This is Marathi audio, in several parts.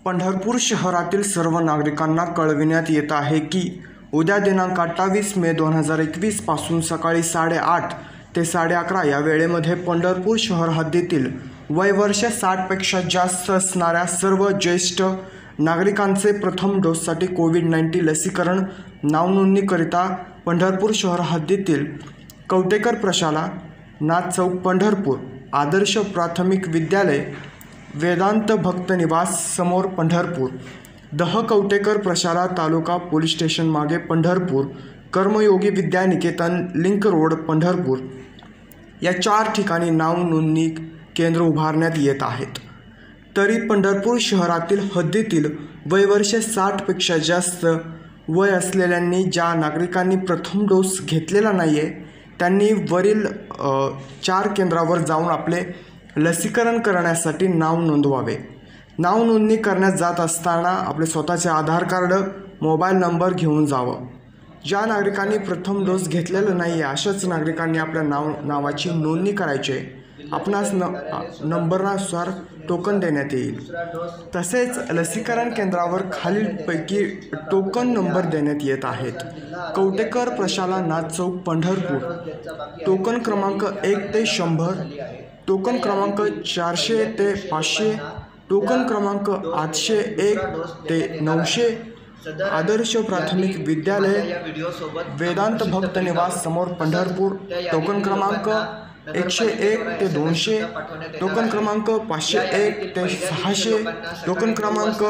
पंढरपूर शहरातील सर्व नागरिकांना कळविण्यात येत आहे की उद्या दिनांक 28 मे 2021 पासून सकाळी 8:30 ते 11:30 या वेळेमध्ये पंढरपूर शहर हद्दीतील वयवर्ष 60 पेक्षा जास्त असणाऱ्या सर्व ज्येष्ठ नागरिकांचे प्रथम डोससाठी कोविड-19 लसीकरण नावनोंदणीकरिता पंढरपूर शहर हद्दीतील कवटेकर प्रशाला, नाथ चौक पंढरपूर, आदर्श प्राथमिक विद्यालय, वेदांत भक्त निवास समोर पंढरपूर, दह कवटेकर प्रशाला तालुका पोलीस स्टेशन मागे पंढरपूर, कर्मयोगी विद्यानिकेतन लिंक रोड पंढरपूर या 4 ठिकाणी नाव नोंदणी केंद्र उभारण्यात येत आहेत। तरी पंढरपूर शहरातील हद्दीतील वयवर्ष 60 पेक्षा जास्त वय असलेल्यांनी, ज्या नागरिकांनी प्रथम डोस घेतलेला नाही आहे, त्यांनी वरील 4 केंद्रावर जाऊन आपले लसीकरण करण्यासाठी नाव नोंदवावे। नाव नोंदणी करण्यात जात असताना आपले स्वतःचे आधार कार्ड, मोबाईल नंबर घेऊन जावं। ज्या नागरिकांनी प्रथम डोस घेतलेला नाही आहे अशाच नागरिकांनी आपल्या नावाची नोंदणी करायची आहे। आपणास नंबरानुसार टोकन देण्यात येईल। तसेच लसीकरण केंद्रावर खालीलपैकी टोकन नंबर देण्यात येत आहेत। कवटेकर प्रशाला, नाथ चौक पंढरपूर, टोकन क्रमांक 1 ते 100, टोकन क्रमांक 400 ते 500, टोकन क्रमांक 801 ते 900, आदर्श प्राथमिक विद्यालय, वेदांत भक्त निवास समोर पंढरपूर, टोकन क्रमांक 101 ते 200, टोकन क्रमांक 501 ते 600, टोकन क्रमांक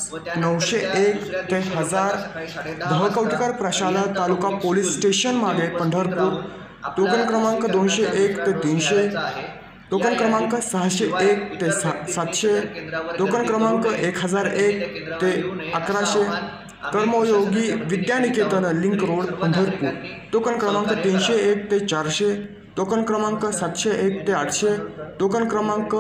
901 ते 1000, दह कवटेकर प्रशाला तालुका पोलीस स्टेशन मागे पंढरपूर, टोकन क्रमांक 201 ते 300, टोकन क्रमांक 601 ते 700, टोकन क्रमांक 1001 ते 1100, Karmayogi Vidyaniketan link road Pandharpur, token क्रमांक 301 ते 400, टोकन क्रमांक 701 ते 800, टोकन क्रमांक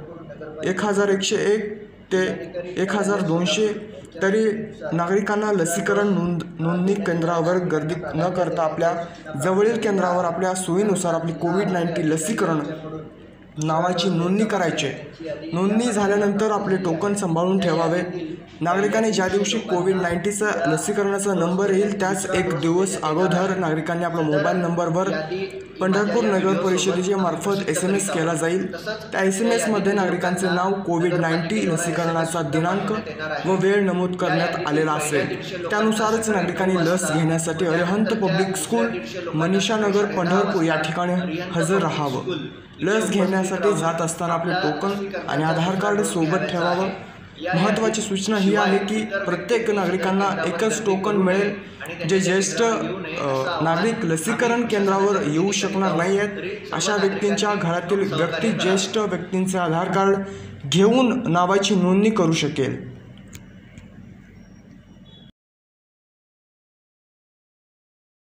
1101 ते 1200। तरी नागरिकांना लसीकरण नोंदणी केंद्रावर गर्दी न करता आपल्या जवळील केंद्रावर आपल्या सोयीनुसार आपली कोविड-19 लसीकरण नावाची नोंदणी करायची। नोंदणी झाल्यानंतर आपले टोकन सांभाळून ठेवावे। नागरिकांनी ज्या दिवशी कोविड-19चा लसीकरणाचा नंबर येईल त्याच 1 दिवस अगोदर नागरिकांनी आपल्या मोबाईल नंबरवर पंढरपूर नगर परिषदेच्या मार्फत SMS केला जाईल। त्या SMS मध्ये नागरिकांचे नाव, कोविड-19 लसीकरणाचा दिनांक व वेळ नमूद करण्यात आलेला असेल। त्यानुसारच नागरिकांनी लस घेण्यासाठी अरिहंत पब्लिक स्कूल, मनीषा नगर पंढरपूर या ठिकाणी हजर राहावं। लस घेण्यासाठी जात असताना आपले टोकन आणि आधार कार्ड सोबत ठेवावं। महत्त्वाची सूचना ही आहे की प्रत्येक नागरिकांना एकच टोकन मिळेल। जे ज्येष्ठ नागरिक लसीकरण केंद्रावर येऊ शकणार नाही आहेत अशा व्यक्तींच्या घरातील व्यक्ती ज्येष्ठ व्यक्तींचे आधार कार्ड घेऊन नावाची नोंदणी करू शकेल।